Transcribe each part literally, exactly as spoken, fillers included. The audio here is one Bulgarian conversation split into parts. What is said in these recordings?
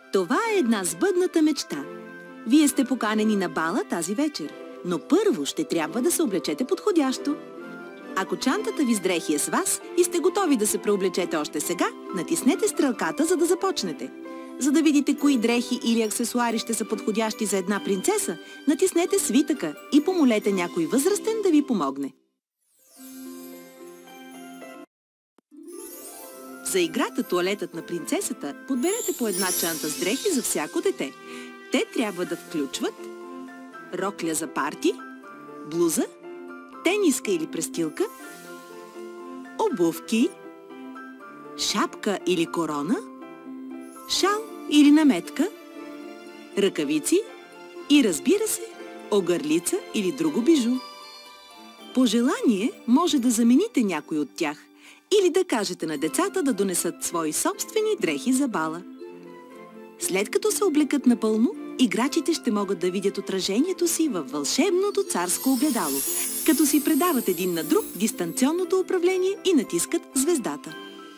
Това е една сбъдната мечта. Вие сте поканени на бала тази вечер, но първо ще трябва да се облечете подходящо. Ако чантата ви с дрехи е с вас и сте готови да се преоблечете още сега, натиснете стрелката, за да започнете. За да видите кои дрехи или аксесуари ще са подходящи за една принцеса, натиснете свитъка и помолете някой възрастен да ви помогне. За играта "Тоалетът на принцесата" подберете по една чанта с дрехи за всяко дете. Те трябва да включват рокля за парти, блуза, тениска или престилка, обувки, шапка или корона, шал или наметка, ръкавици и, разбира се, огърлица или друго бижу. По желание може да замените някой от тях или да кажете на децата да донесат свои собствени дрехи за бала. След като се облекат напълно, играчите ще могат да видят отражението си във вълшебното царско огледало, като си предават един на друг дистанционното управление и натискат звездата.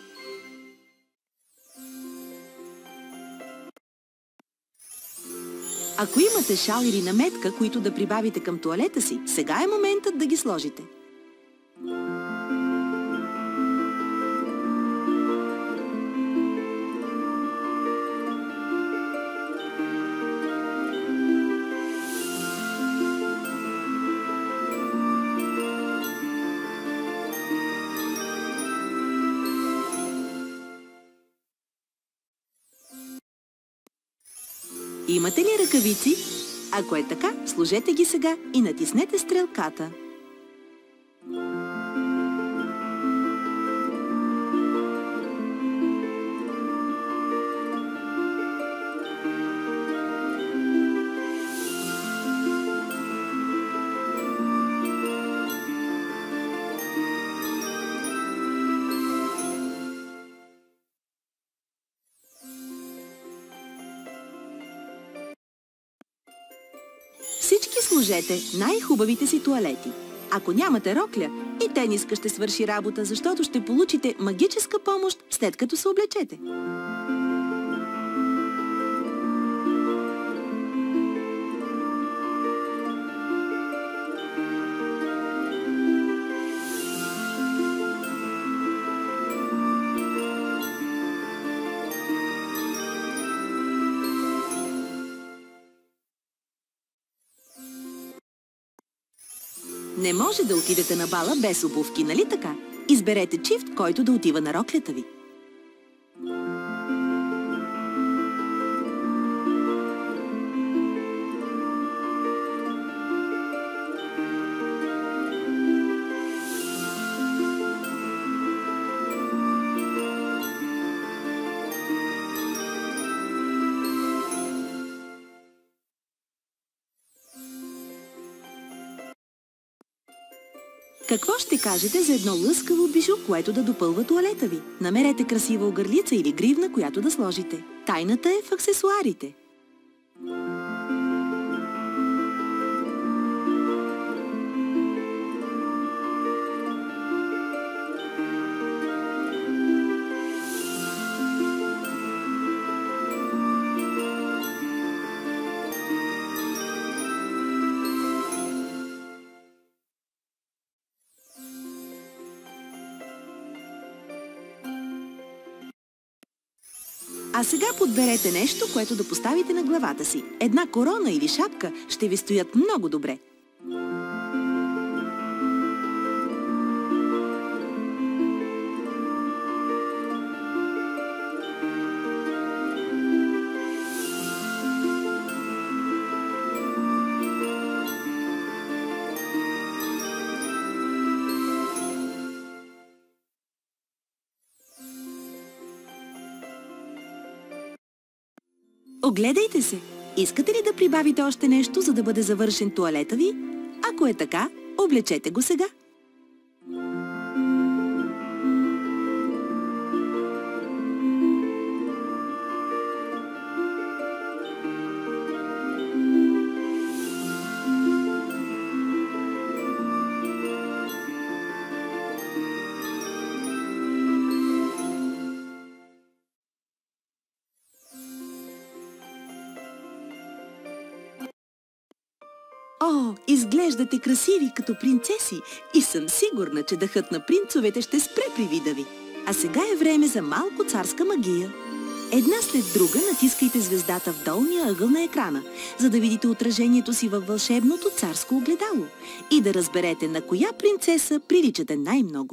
Ако имате шал или наметка, които да прибавите към тоалета си, сега е моментът да ги сложите. Имате ли ръкавици? Ако е така, сложете ги сега и натиснете стрелката. Всички сложете най-хубавите си тоалети. Ако нямате рокля, и тениска ще свърши работа, защото ще получите магическа помощ, след като се облечете. Не може да отидете на бала без обувки, нали така? Изберете чифт, който да отива на роклята ви. Какво ще кажете за едно лъскаво бижу, което да допълва тоалета ви? Намерете красива огърлица или гривна, която да сложите. Тайната е в аксесуарите. А сега подберете нещо, което да поставите на главата си. Една корона или шапка ще ви стоят много добре. Огледайте се! Искате ли да прибавите още нещо, за да бъде завършен тоалета ви? Ако е така, облечете го сега. О, изглеждате красиви като принцеси и съм сигурна, че дъхът на принцовете ще спре при вида ви. А сега е време за малко царска магия. Една след друга натискайте звездата в долния ъгъл на екрана, за да видите отражението си във вълшебното царско огледало и да разберете на коя принцеса приличате най-много.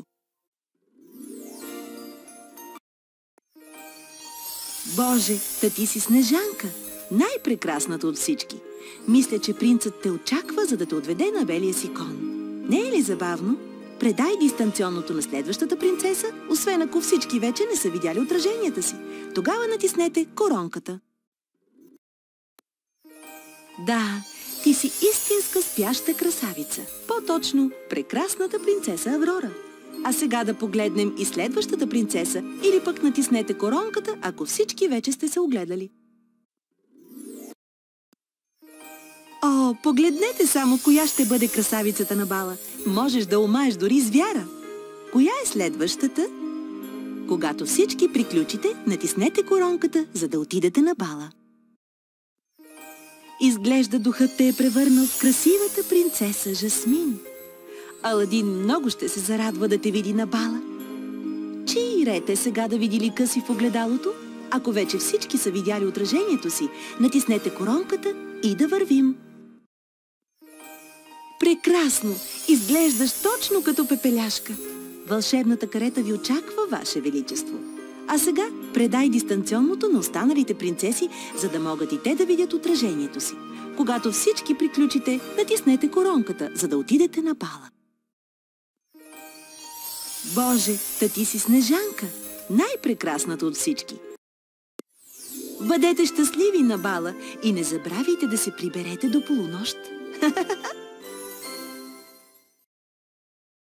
Боже, та ти си Снежанка, най-прекрасната от всички. Мисля, че принцът те очаква, за да те отведе на белия си кон. Не е ли забавно? Предай дистанционното на следващата принцеса, освен ако всички вече не са видяли отраженията си. Тогава натиснете коронката. Да, ти си истинска спяща красавица. По-точно, прекрасната принцеса Аврора. А сега да погледнем и следващата принцеса, или пък натиснете коронката, ако всички вече сте се огледали. О, погледнете само коя ще бъде красавицата на бала. Можеш да умаеш дори с вяра. Коя е следващата? Когато всички приключите, натиснете коронката, за да отидете на бала. Изглежда духът те е превърнал в красивата принцеса Жасмин. Аладин много ще се зарадва да те види на бала. Чий ред е сега да види лика си в огледалото? Ако вече всички са видяли отражението си, натиснете коронката и да вървим. Прекрасно! Изглеждаш точно като пепеляшка. Вълшебната карета ви очаква, Ваше Величество. А сега предай дистанционното на останалите принцеси, за да могат и те да видят отражението си. Когато всички приключите, натиснете коронката, за да отидете на бала. Боже, та ти си Снежанка, най-прекрасната от всички. Бъдете щастливи на бала и не забравяйте да се приберете до полунощ.